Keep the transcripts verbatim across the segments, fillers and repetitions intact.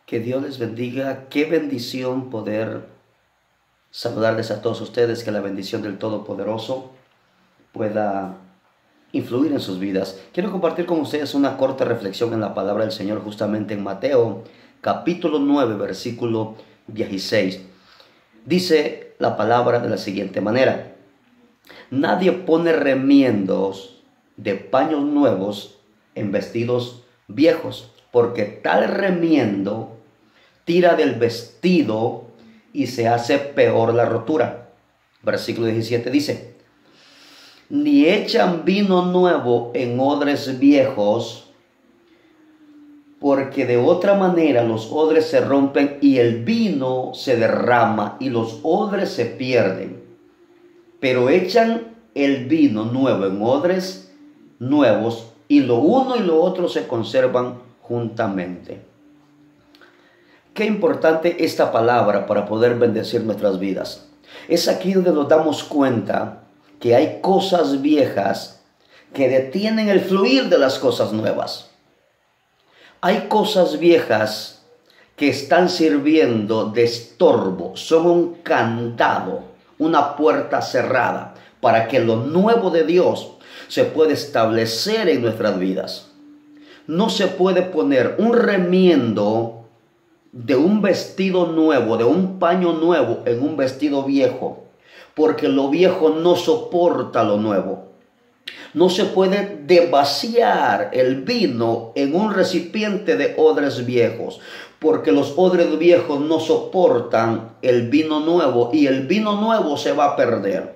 Que Dios les bendiga. Qué bendición poder saludarles a todos ustedes. Que la bendición del Todopoderoso pueda influir en sus vidas. Quiero compartir con ustedes una corta reflexión en la palabra del Señor, justamente en Mateo, capítulo nueve, versículo dieciséis. Dice la palabra de la siguiente manera: nadie pone remiendos de paños nuevos en vestidos viejos, porque tal remiendo tira del vestido y se hace peor la rotura. Versículo diecisiete dice: ni echan vino nuevo en odres viejos, porque de otra manera los odres se rompen y el vino se derrama y los odres se pierden. Pero echan el vino nuevo en odres nuevos, y lo uno y lo otro se conservan juntamente. Qué importante esta palabra para poder bendecir nuestras vidas. Es aquí donde nos damos cuenta que hay cosas viejas que detienen el fluir de las cosas nuevas. Hay cosas viejas que están sirviendo de estorbo, son un candado, una puerta cerrada para que lo nuevo de Dios se pueda establecer en nuestras vidas. No se puede poner un remiendo de un vestido nuevo, de un paño nuevo en un vestido viejo, porque lo viejo no soporta lo nuevo. No se puede devaciar el vino en un recipiente de odres viejos, porque los odres viejos no soportan el vino nuevo y el vino nuevo se va a perder.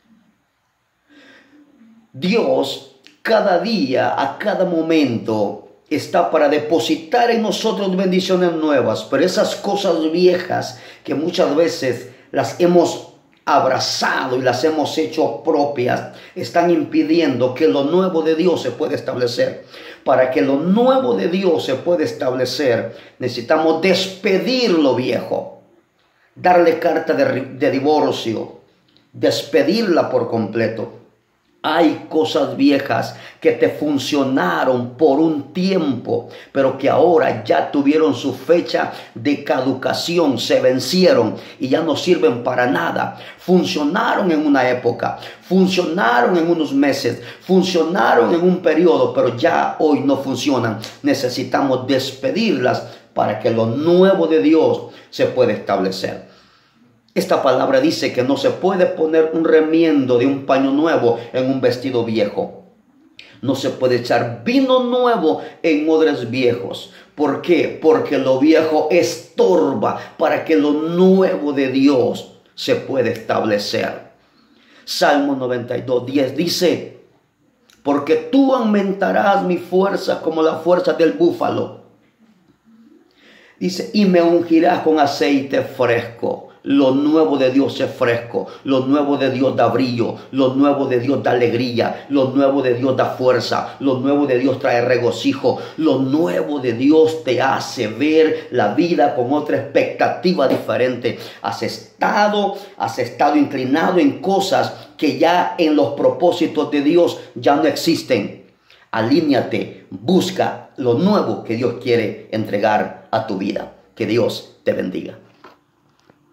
Dios cada día, a cada momento, está para depositar en nosotros bendiciones nuevas, pero esas cosas viejas que muchas veces las hemos abrazado y las hemos hecho propias, están impidiendo que lo nuevo de Dios se pueda establecer. Para que lo nuevo de Dios se pueda establecer, necesitamos despedir lo viejo, darle carta de, de divorcio, despedirla por completo. Hay cosas viejas que te funcionaron por un tiempo, pero que ahora ya tuvieron su fecha de caducación, se vencieron y ya no sirven para nada. Funcionaron en una época, funcionaron en unos meses, funcionaron en un periodo, pero ya hoy no funcionan. Necesitamos despedirlas para que lo nuevo de Dios se pueda establecer. Esta palabra dice que no se puede poner un remiendo de un paño nuevo en un vestido viejo. No se puede echar vino nuevo en odres viejos. ¿Por qué? Porque lo viejo estorba para que lo nuevo de Dios se pueda establecer. Salmo noventa y dos, diez dice: porque tú aumentarás mi fuerza como la fuerza del búfalo. Dice: y me ungirás con aceite fresco. Lo nuevo de Dios es fresco, lo nuevo de Dios da brillo, lo nuevo de Dios da alegría, lo nuevo de Dios da fuerza, lo nuevo de Dios trae regocijo, lo nuevo de Dios te hace ver la vida con otra expectativa diferente. Has estado, has estado inclinado en cosas que ya en los propósitos de Dios ya no existen. Alíñate, busca lo nuevo que Dios quiere entregar a tu vida. Que Dios te bendiga.